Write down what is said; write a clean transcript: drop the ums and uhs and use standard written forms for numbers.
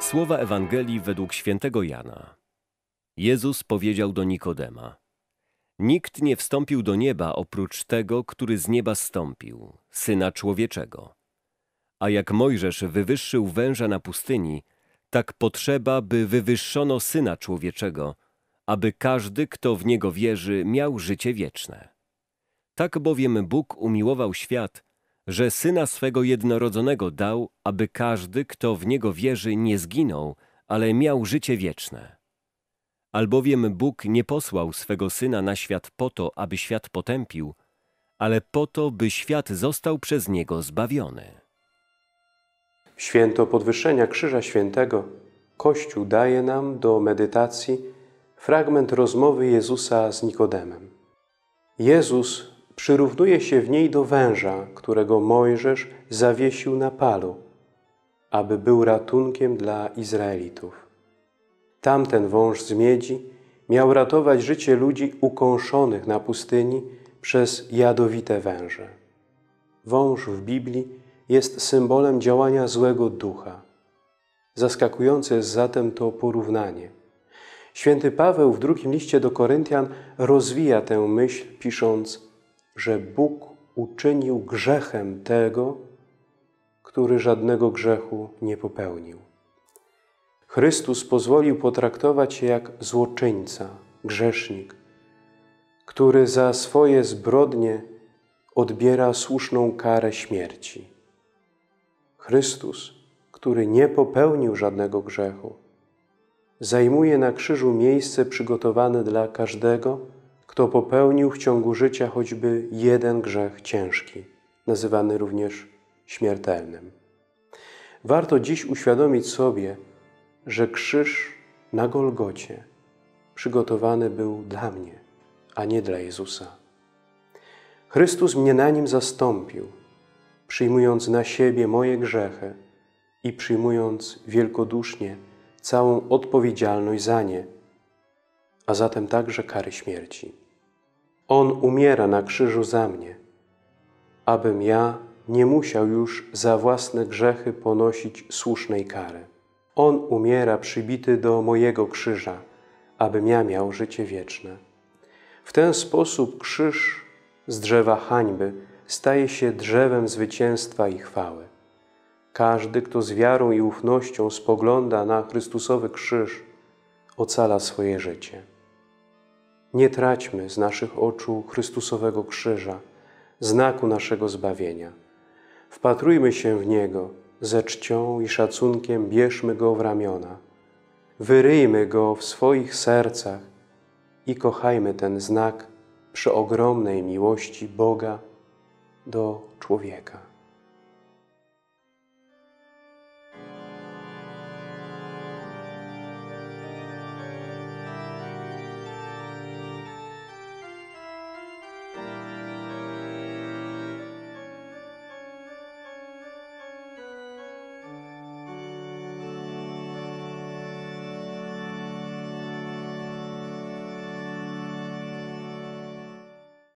Słowa Ewangelii według świętego Jana. Jezus powiedział do Nikodema: Nikt nie wstąpił do nieba oprócz tego, który z nieba zstąpił, Syna Człowieczego. A jak Mojżesz wywyższył węża na pustyni, tak potrzeba, by wywyższono Syna Człowieczego, aby każdy, kto w Niego wierzy, miał życie wieczne. Tak bowiem Bóg umiłował świat, że Syna swego jednorodzonego dał, aby każdy, kto w Niego wierzy, nie zginął, ale miał życie wieczne. Albowiem Bóg nie posłał swego Syna na świat po to, aby świat potępił, ale po to, by świat został przez Niego zbawiony. W święto podwyższenia Krzyża Świętego Kościół daje nam do medytacji fragment rozmowy Jezusa z Nikodemem. Jezus przyrównuje się w niej do węża, którego Mojżesz zawiesił na palu, aby był ratunkiem dla Izraelitów. Tamten wąż z miedzi miał ratować życie ludzi ukąszonych na pustyni przez jadowite węże. Wąż w Biblii jest symbolem działania złego ducha. Zaskakujące jest zatem to porównanie. Święty Paweł w drugim liście do Koryntian rozwija tę myśl, pisząc, że Bóg uczynił grzechem tego, który żadnego grzechu nie popełnił. Chrystus pozwolił potraktować się jak złoczyńca, grzesznik, który za swoje zbrodnie odbiera słuszną karę śmierci. Chrystus, który nie popełnił żadnego grzechu, zajmuje na krzyżu miejsce przygotowane dla każdego, kto popełnił w ciągu życia choćby jeden grzech ciężki, nazywany również śmiertelnym. Warto dziś uświadomić sobie, że krzyż na Golgocie przygotowany był dla mnie, a nie dla Jezusa. Chrystus mnie na nim zastąpił, przyjmując na siebie moje grzechy i przyjmując wielkodusznie całą odpowiedzialność za nie, a zatem także kary śmierci. On umiera na krzyżu za mnie, abym ja nie musiał już za własne grzechy ponosić słusznej kary. On umiera przybity do mojego krzyża, abym ja miał życie wieczne. W ten sposób krzyż z drzewa hańby staje się drzewem zwycięstwa i chwały. Każdy, kto z wiarą i ufnością spogląda na Chrystusowy krzyż, ocala swoje życie. Nie traćmy z naszych oczu Chrystusowego krzyża, znaku naszego zbawienia. Wpatrujmy się w Niego, ze czcią i szacunkiem bierzmy Go w ramiona. Wyryjmy Go w swoich sercach i kochajmy ten znak przeogromnej miłości Boga do człowieka.